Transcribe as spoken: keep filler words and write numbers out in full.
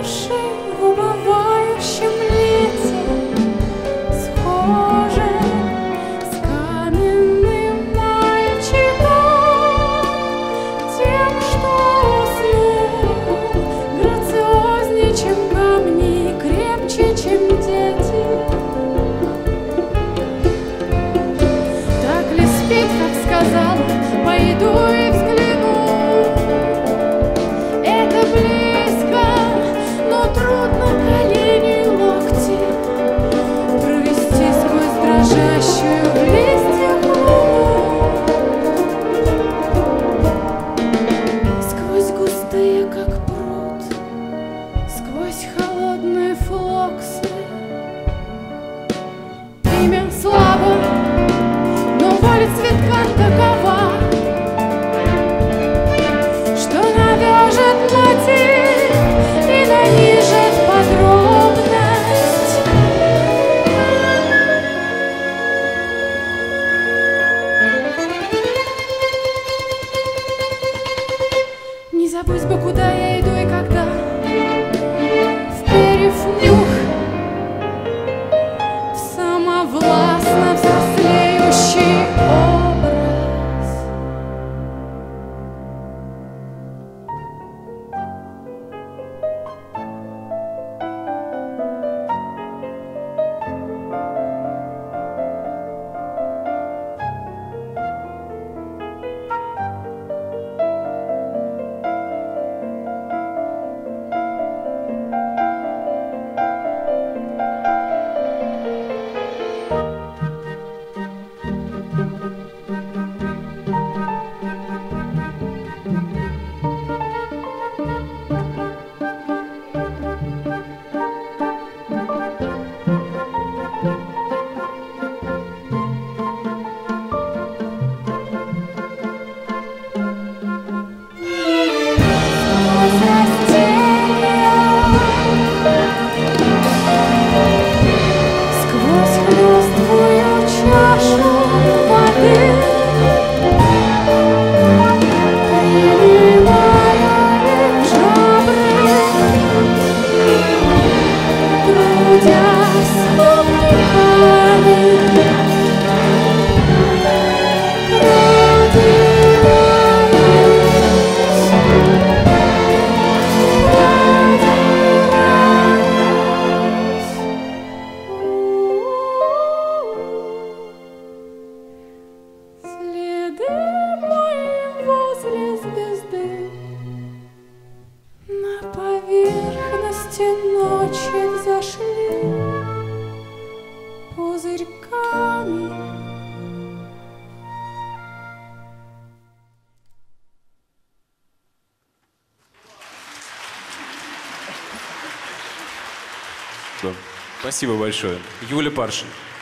души в убывающем лете схожи с каменным мальчиком, тем, что уснул грациозней, чем камни, крепче, чем дети. Так ли спеть, как сказала, пойду и взгляну? Это близко, но трудно колени и локти провести сквозь дрожащую в листьях луну, сквозь густые, как пруд, сквозь холодные флоксы. Имя слабо, но воля цветка такова, что навяжет мотив и нанижет подробность. Не забыть бы, куда я иду и когда, вперев нюх в самовластно взрослеющий образ. Сквозь хлёсткую чашу воды принимая их жабры, трудясь плавниками, следы мои возле звезды на поверхности ночи взошли пузырьками. Спасибо большое. Юля Паршин.